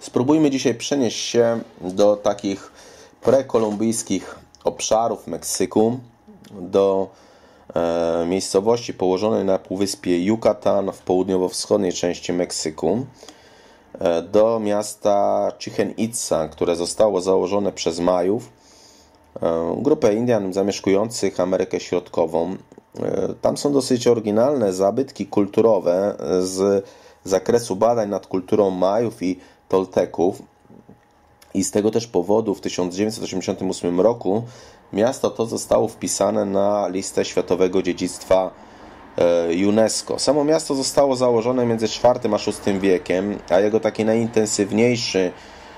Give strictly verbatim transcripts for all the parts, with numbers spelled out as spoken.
Spróbujmy dzisiaj przenieść się do takich prekolumbijskich obszarów Meksyku, do e, miejscowości położonej na półwyspie Yucatan w południowo-wschodniej części Meksyku, e, do miasta Chichén Itzá, które zostało założone przez Majów, e, grupę Indian zamieszkujących Amerykę Środkową. E, tam są dosyć oryginalne zabytki kulturowe z zakresu badań nad kulturą Majów i Tolteków i z tego też powodu w tysiąc dziewięćset osiemdziesiątym ósmym roku miasto to zostało wpisane na listę Światowego Dziedzictwa UNESCO. Samo miasto zostało założone między czwartym a szóstym wiekiem, a jego taki najintensywniejszy,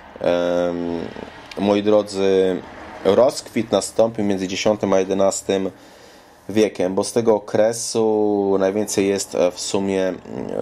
moi drodzy, rozkwit nastąpił między dziesiątym a jedenastym wiekiem, bo z tego okresu najwięcej jest w sumie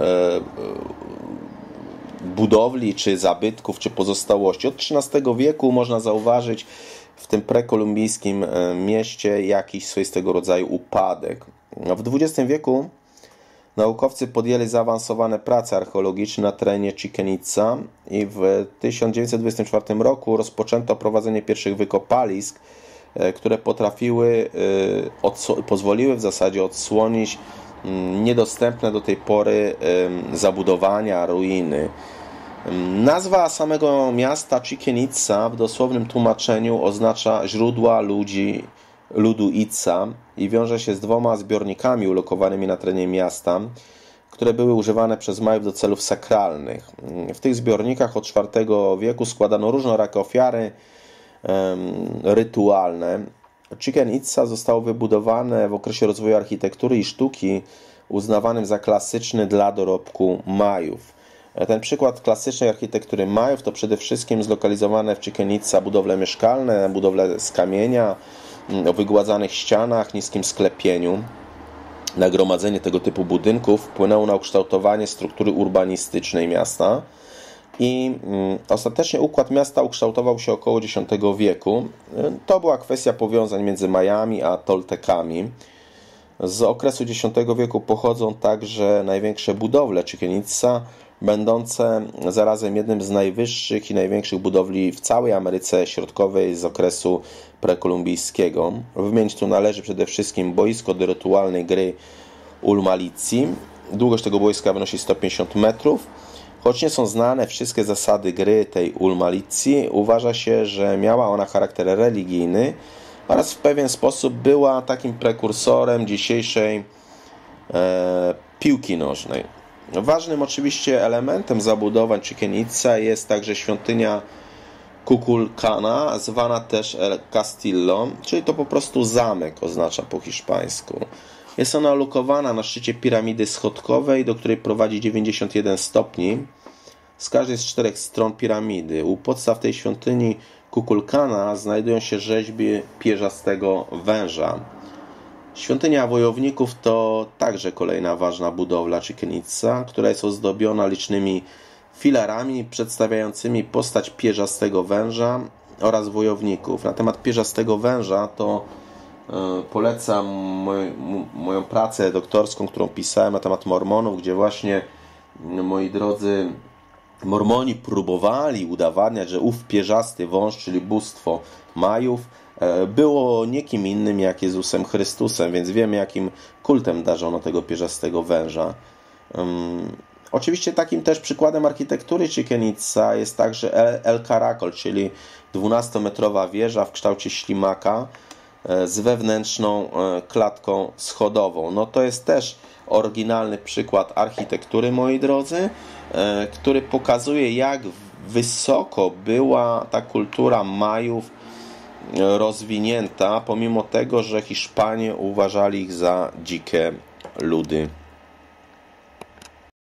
budowli, czy zabytków, czy pozostałości. Od trzynastego wieku można zauważyć w tym prekolumbijskim mieście jakiś swoistego rodzaju upadek. W dwudziestym wieku naukowcy podjęli zaawansowane prace archeologiczne na terenie Chichén Itzá i w tysiąc dziewięćset dwudziestym czwartym roku rozpoczęto prowadzenie pierwszych wykopalisk, które potrafiły, pozwoliły w zasadzie odsłonić niedostępne do tej pory zabudowania, ruiny. Nazwa samego miasta Chichén Itzá w dosłownym tłumaczeniu oznacza źródła ludzi, ludu Itza i wiąże się z dwoma zbiornikami ulokowanymi na terenie miasta, które były używane przez Majów do celów sakralnych. W tych zbiornikach od czwartego wieku składano różnorakie ofiary um, rytualne. Chichén Itzá zostało wybudowane w okresie rozwoju architektury i sztuki uznawanym za klasyczny dla dorobku Majów. Ten przykład klasycznej architektury Majów to przede wszystkim zlokalizowane w Chichén Itzá budowle mieszkalne, budowle z kamienia, o wygładzanych ścianach, niskim sklepieniu. Nagromadzenie tego typu budynków wpłynęło na ukształtowanie struktury urbanistycznej miasta i ostatecznie układ miasta ukształtował się około dziesiątego wieku. To była kwestia powiązań między Majami a Toltekami. Z okresu dziesiątego wieku pochodzą także największe budowle Chichén Itzá, będące zarazem jednym z najwyższych i największych budowli w całej Ameryce Środkowej z okresu prekolumbijskiego. Wymienić tu należy przede wszystkim boisko do rytualnej gry Ulmalicí. Długość tego boiska wynosi sto pięćdziesiąt metrów. Choć nie są znane wszystkie zasady gry tej Ulmalicí, uważa się, że miała ona charakter religijny oraz w pewien sposób była takim prekursorem dzisiejszej e, piłki nożnej. Ważnym oczywiście elementem zabudowań Chichén Itzá jest także świątynia Kukulkana, zwana też El Castillo, czyli to po prostu zamek oznacza po hiszpańsku. Jest ona ulokowana na szczycie piramidy schodkowej, do której prowadzi dziewięćdziesiąt jeden stopni z każdej z czterech stron piramidy. U podstaw tej świątyni Kukulkana znajdują się rzeźby pierzastego węża. Świątynia wojowników to także kolejna ważna budowla Chichén Itzá, która jest ozdobiona licznymi filarami przedstawiającymi postać pierzastego węża oraz wojowników. Na temat pierzastego węża to yy, polecam moj, moją pracę doktorską, którą pisałem na temat Mormonów, gdzie właśnie, moi drodzy, Mormoni próbowali udowadniać, że ów pierzasty wąż, czyli bóstwo Majów, było niekim innym jak Jezusem Chrystusem, więc wiemy, jakim kultem darzono tego pierzastego węża. Um, oczywiście takim też przykładem architektury Chichén Itzá jest także El, El Caracol, czyli dwunastometrowa wieża w kształcie ślimaka z wewnętrzną klatką schodową. No to jest też oryginalny przykład architektury, moi drodzy, który pokazuje, jak wysoko była ta kultura Majów rozwinięta, pomimo tego, że Hiszpanie uważali ich za dzikie ludy.